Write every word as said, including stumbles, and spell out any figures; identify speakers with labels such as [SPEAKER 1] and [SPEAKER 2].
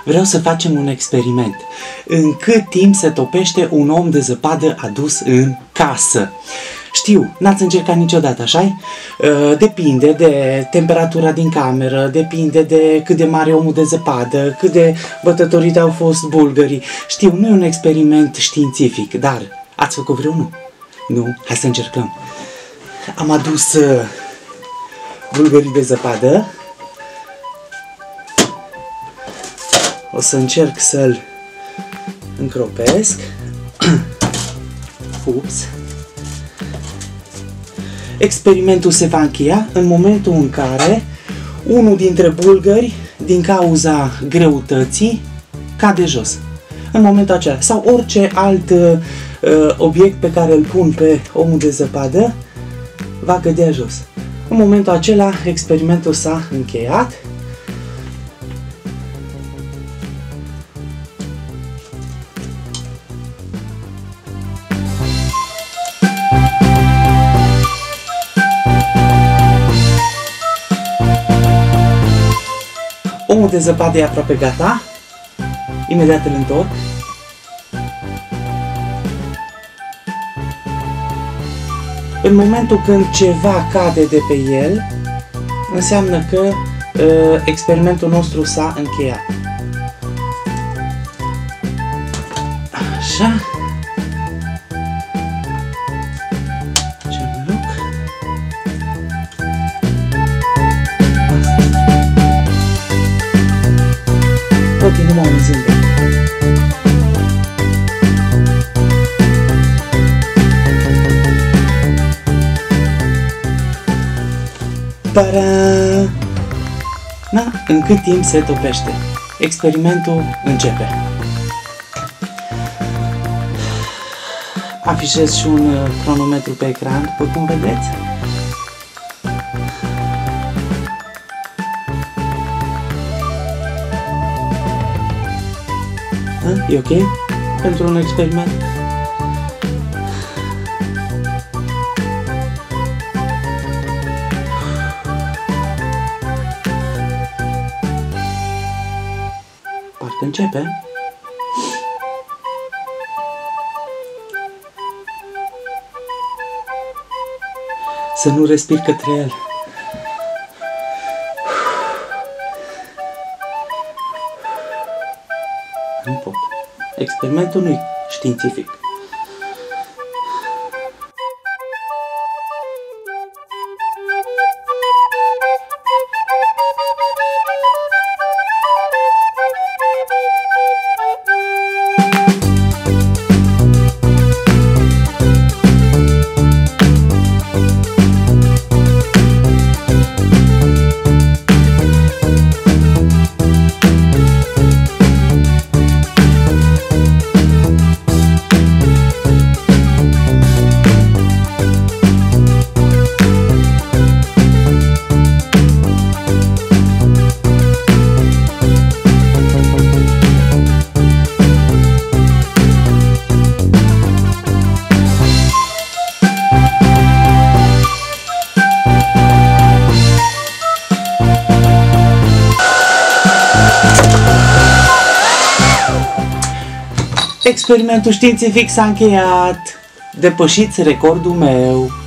[SPEAKER 1] Vreau să facem un experiment. În cât timp se topește un om de zăpadă adus în casă? Știu, n-ați încercat niciodată, așa-i? Depinde de temperatura din cameră, depinde de cât de mare e omul de zăpadă, cât de bătătorite au fost bulgării. Știu, nu e un experiment științific, dar ați făcut vreunul? Nu? Hai să încercăm. Am adus uh, bulgării de zăpadă. O să încerc să-l încropesc. Ups. Experimentul se va încheia în momentul în care unul dintre bulgări, din cauza greutății, cade jos. În momentul acela. Sau orice alt uh, obiect pe care îl pun pe omul de zăpadă va cădea jos. În momentul acela, experimentul s-a încheiat. Omul de zăpadă e aproape gata. Imediat îl întorc. În momentul când ceva cade de pe el, înseamnă că uh, experimentul nostru s-a încheiat. Așa. Ce loc. Ok, nu m-am zâmbit. Ta-da! Na, în cât timp se topește? Experimentul începe. Afișez și un uh, cronometru pe ecran, după cum vedeți. A, e ok? Pentru un experiment? Parcă începe. Să nu respir către el. Nu pot. Experimentul nu e științific. Experimentul științific s-a încheiat. Depășiți recordul meu.